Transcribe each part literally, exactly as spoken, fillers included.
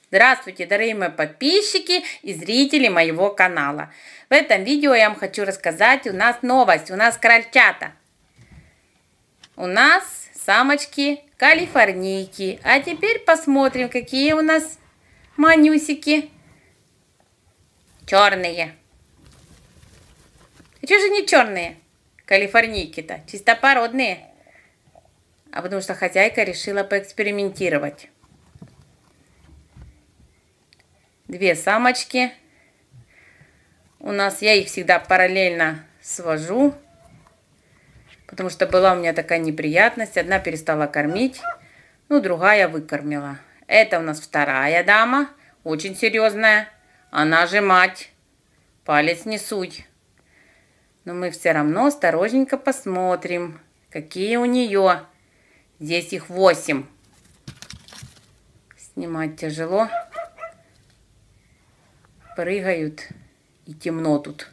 Здравствуйте, дорогие мои подписчики и зрители моего канала. В этом видео я вам хочу рассказать, у нас новость, у нас крольчата. У нас самочки калифорнийки. А теперь посмотрим, какие у нас манюсики. Черные. А что же не черные калифорнийки-то? Чистопородные. А потому что хозяйка решила поэкспериментировать. Две самочки. У нас я их всегда параллельно свожу. Потому что была у меня такая неприятность. Одна перестала кормить, ну другая выкормила. Это у нас вторая дама. Очень серьезная. Она же мать. Палец не суй. Но мы все равно осторожненько посмотрим, какие у нее. Здесь их восемь. Снимать тяжело. Прыгают и темно тут.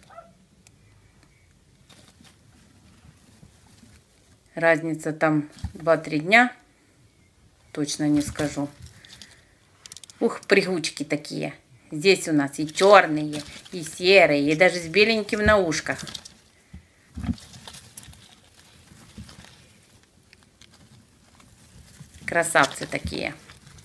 Разница там два-три дня. Точно не скажу. Ух, прыгучки такие. Здесь у нас и черные, и серые, и даже с беленьким на ушках. Красавцы такие.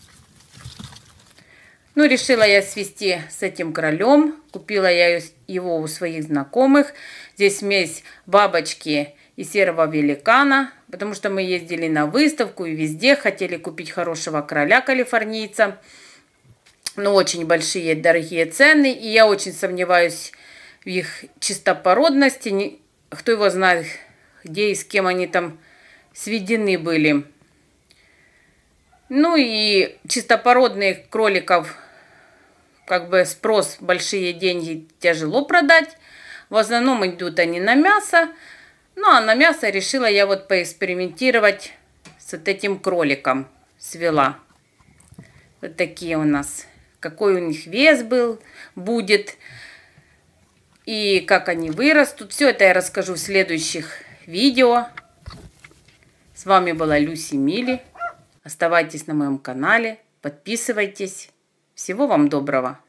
Ну, решила я свести с этим кролем. Купила я его у своих знакомых. Здесь смесь бабочки и серого великана. Потому что мы ездили на выставку и везде хотели купить хорошего кроля калифорнийца. Но очень большие дорогие цены. И я очень сомневаюсь в их чистопородности. Кто его знает, где и с кем они там сведены были. Ну и чистопородных кроликов, как бы спрос, большие деньги тяжело продать. В основном идут они на мясо. Ну а на мясо решила я вот поэкспериментировать с вот этим кроликом. Свела. Вот такие у нас. Какой у них вес был, будет. И как они вырастут. Все это я расскажу в следующих видео. С вами была Люси Мили. Оставайтесь на моем канале, подписывайтесь. Всего вам доброго!